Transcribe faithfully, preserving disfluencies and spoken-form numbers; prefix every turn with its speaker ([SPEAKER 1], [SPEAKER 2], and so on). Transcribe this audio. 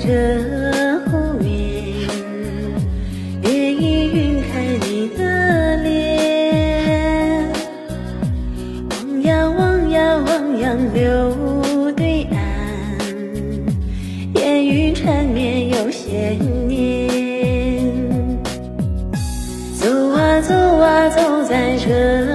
[SPEAKER 1] 这湖面，月已晕开你的脸。望呀望呀望洋流对岸，烟云缠绵有些年。走啊走啊走在这